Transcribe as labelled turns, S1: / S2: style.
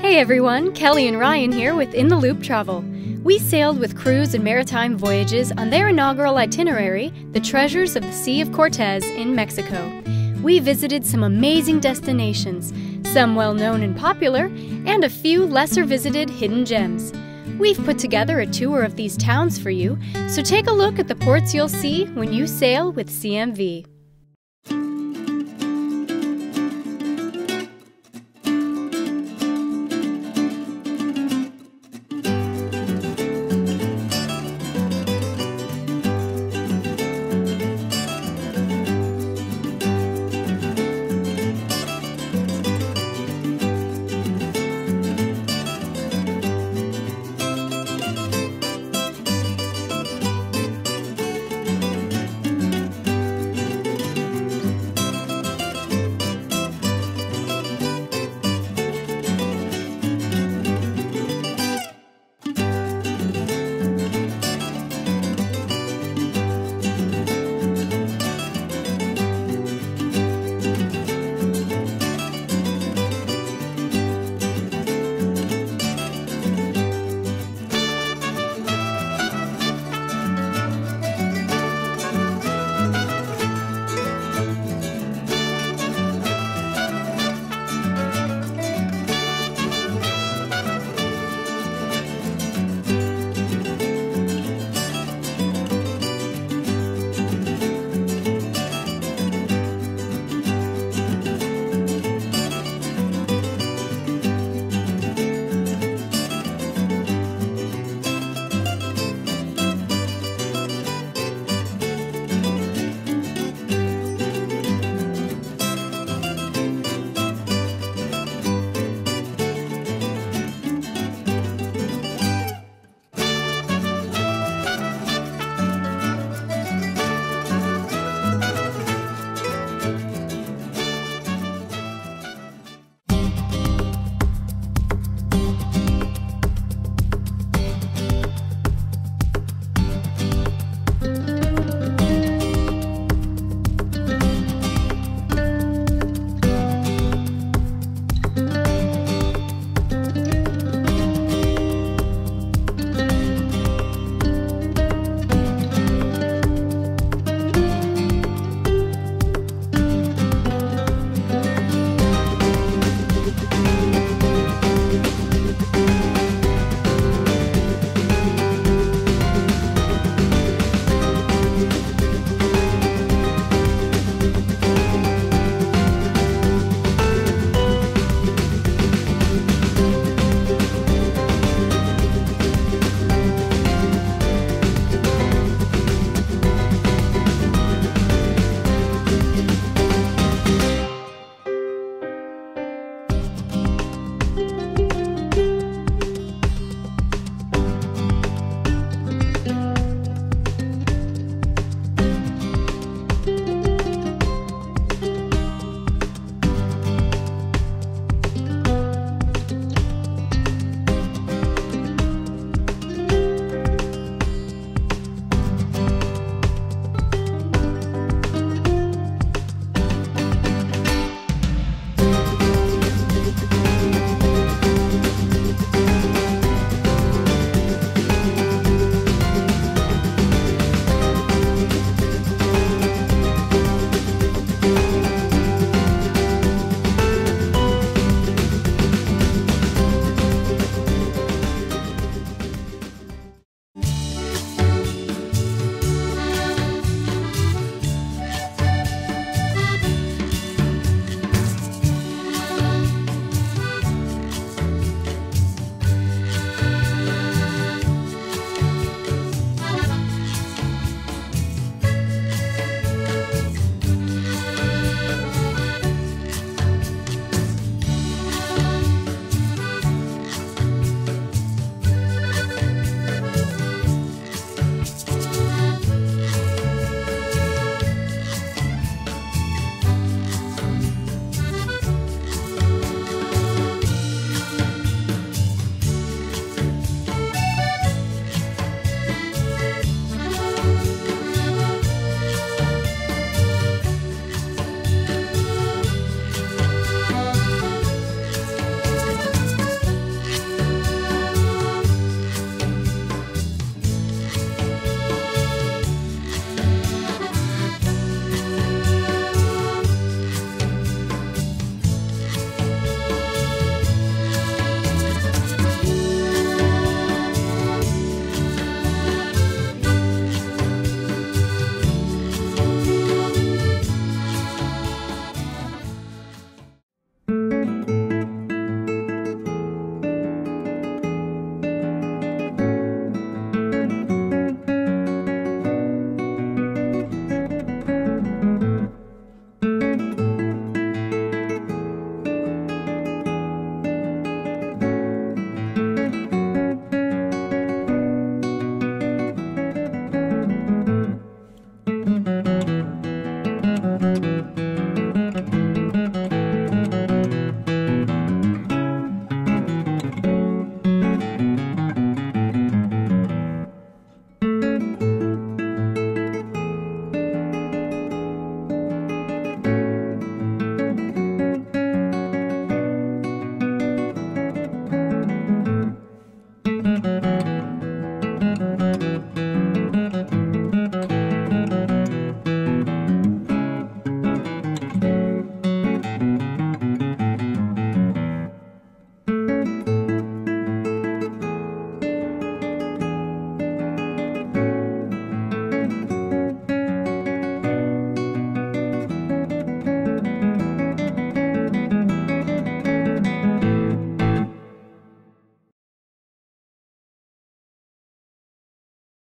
S1: Hey everyone, Kelly and Ryan here with In the Loop Travel. We sailed with Cruise and Maritime Voyages on their inaugural itinerary, The Treasures of the Sea of Cortez in Mexico. We visited some amazing destinations, some well-known and popular, and a few lesser visited hidden gems. We've put together a tour of these towns for you, so take a look at the ports you'll see when you sail with CMV.